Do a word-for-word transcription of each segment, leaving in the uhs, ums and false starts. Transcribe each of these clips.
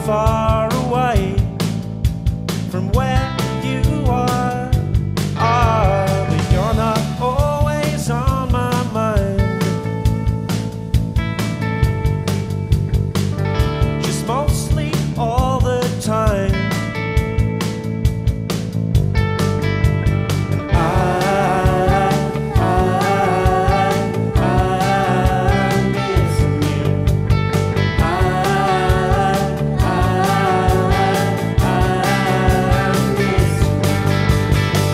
far away from where you are, are, but you're not always on my mind. Just mostly all the time. And I, I, I miss you. I, I, I miss you.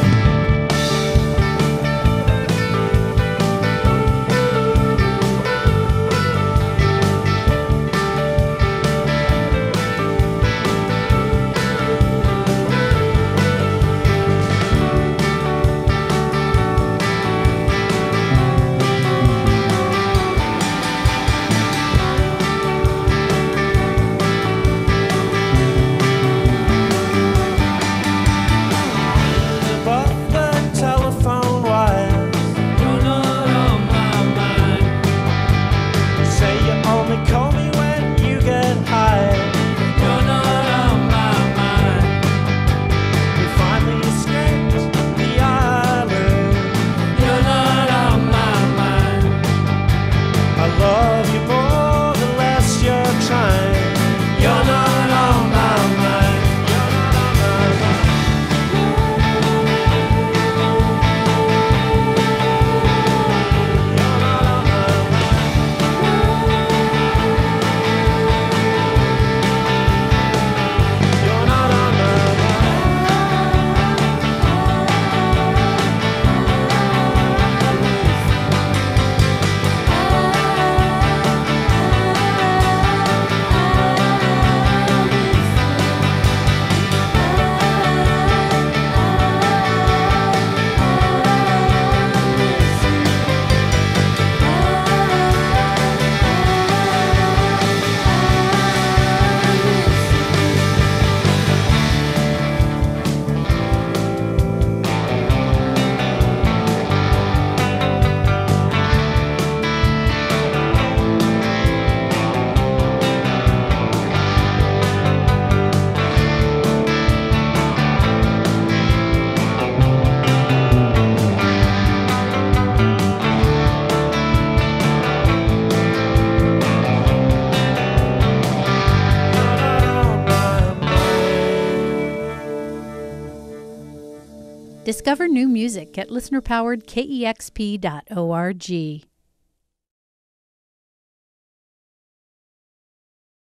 Above the telephone wires, You're not on my mind. you say you only call me when you get high. You're not on my mind. We finally escaped the island. You're not on my mind. I love you more the less you're trying. You're not on my mind. You're not on my mind. You're not on my mind. You're not on my mind. Discover new music at listener powered K E X P dot org.